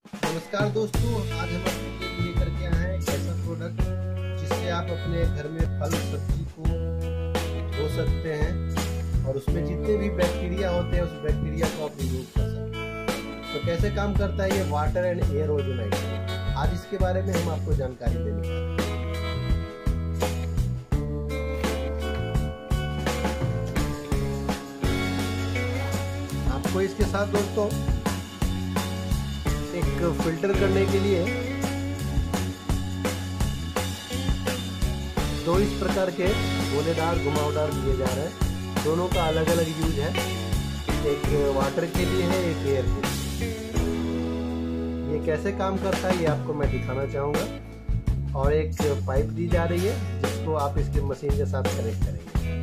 नमस्कार दोस्तों, आज हम आपके लिए लेकर के आए हैं एक ऐसा प्रोडक्ट जिससे आप अपने घर में फल सब्जी को धो सकते हैं और उसमें जितने भी बैक्टीरिया होते हैं उस बैक्टीरिया को आप रिमूव कर सकते हैं। तो कैसे काम करता है ये वाटर एंड एयर ओजोनाइजर, आज इसके बारे में हम आपको जानकारी देने वाले हैं। आपको इसके साथ दोस्तों एक फिल्टर करने के लिए दो इस प्रकार के गोलेदार घुमावदार दिए जा रहे हैं। दोनों का अलग अलग यूज है, एक वाटर के लिए है, एक एयर के लिए। ये कैसे काम करता है ये आपको मैं दिखाना चाहूँगा। और एक पाइप दी जा रही है जिसको आप इसके मशीन के साथ कनेक्ट करेंगे।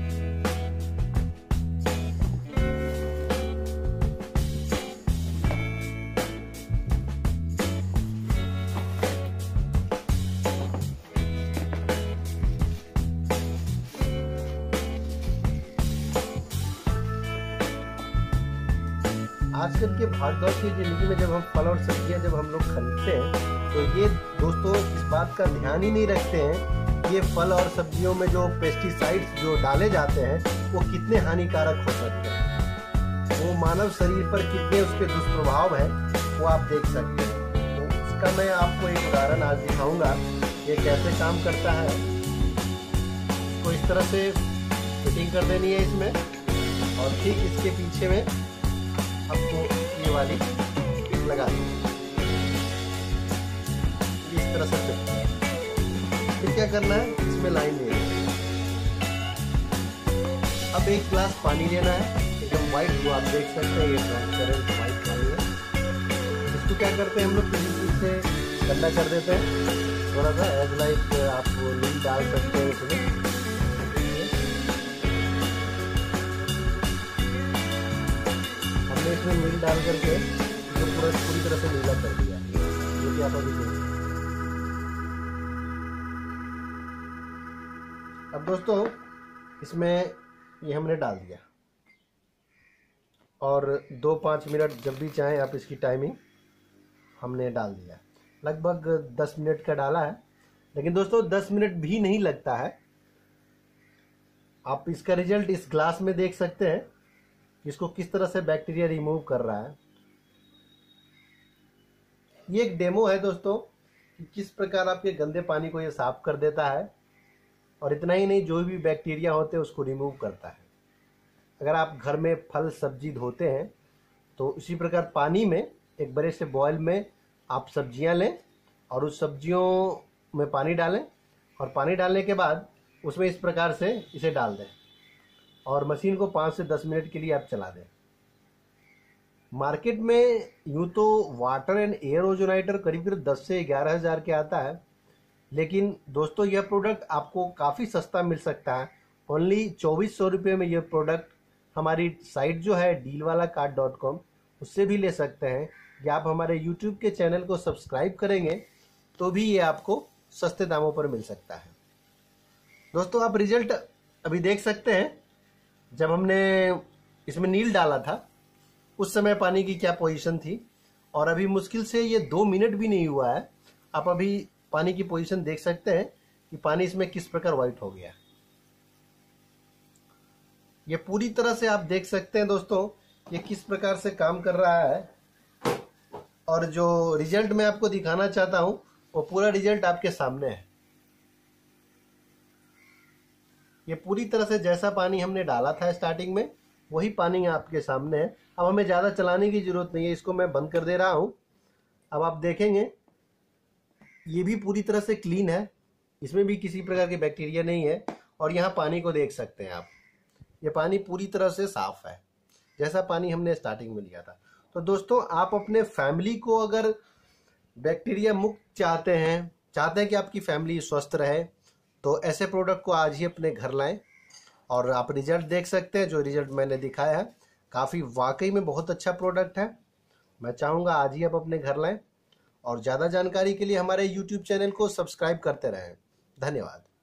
आजकल के भागदौड़ की जिंदगी में जब हम फल और सब्जियां जब हम लोग खरीदते हैं तो ये दोस्तों इस बात का ध्यान ही नहीं रखते हैं ये फल और सब्जियों में जो पेस्टिसाइड्स जो डाले जाते हैं वो कितने हानिकारक हो सकते हैं, वो मानव शरीर पर कितने उसके दुष्प्रभाव है वो आप देख सकते हैं। तो इसका मैं आपको एक उदाहरण आज दिखाऊंगा ये कैसे काम करता है। इसको इस तरह से फिटिंग कर देनी है इसमें और ठीक इसके पीछे में आपको ये वाली लगा दी इस तरह से। फिर क्या करना है, इसमें लाइन लेनी है। अब एक गिलास पानी लेना है एकदम वाइट, जो आप देख सकते हैं ये ट्रांसपेरेंट वाइट पानी है। इसको क्या करते हैं हम लोग किसी से ठंडा कर देते हैं थोड़ा सा, एज लाइक आप नींद डाल सकते हैं इसमें। इसमें नील डाल करके जो पूरी तरह से नीला कर दिया, जो कि आप अभी देख। अब दोस्तों इसमें ये हमने डाल दिया और 2-5 मिनट जब भी चाहें आप इसकी टाइमिंग हमने डाल दिया। लगभग 10 मिनट का डाला है, लेकिन दोस्तों 10 मिनट भी नहीं लगता है। आप इसका रिजल्ट इस ग्लास में देख सकते हैं, इसको किस तरह से बैक्टीरिया रिमूव कर रहा है। ये एक डेमो है दोस्तों कि किस प्रकार आपके गंदे पानी को ये साफ कर देता है और इतना ही नहीं, जो भी बैक्टीरिया होते हैं उसको रिमूव करता है। अगर आप घर में फल सब्जी धोते हैं तो इसी प्रकार पानी में एक बड़े से बॉयल में आप सब्जियां लें और उस सब्जियों में पानी डालें और पानी डालने के बाद उसमें इस प्रकार से इसे डाल दें और मशीन को 5 से 10 मिनट के लिए आप चला दें। मार्केट में यूँ तो वाटर एंड एयर ओजोनाइजर करीब 10 से 11 हज़ार के आता है, लेकिन दोस्तों यह प्रोडक्ट आपको काफ़ी सस्ता मिल सकता है। ओनली 2400 रुपये में यह प्रोडक्ट हमारी साइट जो है dealwalacart.com उससे भी ले सकते हैं, या आप हमारे यूट्यूब के चैनल को सब्सक्राइब करेंगे तो भी ये आपको सस्ते दामों पर मिल सकता है। दोस्तों आप रिजल्ट अभी देख सकते हैं, जब हमने इसमें नील डाला था उस समय पानी की क्या पोजीशन थी और अभी मुश्किल से ये 2 मिनट भी नहीं हुआ है। आप अभी पानी की पोजीशन देख सकते हैं कि पानी इसमें किस प्रकार वाइट हो गया। ये पूरी तरह से आप देख सकते हैं दोस्तों ये किस प्रकार से काम कर रहा है और जो रिजल्ट मैं आपको दिखाना चाहता हूं वो पूरा रिजल्ट आपके सामने है। ये पूरी तरह से जैसा पानी हमने डाला था स्टार्टिंग में वही पानी आपके सामने है। अब हमें ज़्यादा चलाने की ज़रूरत नहीं है, इसको मैं बंद कर दे रहा हूँ। अब आप देखेंगे ये भी पूरी तरह से क्लीन है, इसमें भी किसी प्रकार के बैक्टीरिया नहीं है। और यहाँ पानी को देख सकते हैं आप, ये पानी पूरी तरह से साफ है जैसा पानी हमने स्टार्टिंग में लिया था। तो दोस्तों आप अपने फैमिली को अगर बैक्टीरिया मुक्त चाहते हैं कि आपकी फैमिली स्वस्थ रहे, तो ऐसे प्रोडक्ट को आज ही अपने घर लाएं और आप रिजल्ट देख सकते हैं। जो रिजल्ट मैंने दिखाया है काफ़ी वाकई में बहुत अच्छा प्रोडक्ट है। मैं चाहूँगा आज ही आप अपने घर लाएं और ज़्यादा जानकारी के लिए हमारे YouTube चैनल को सब्सक्राइब करते रहें। धन्यवाद।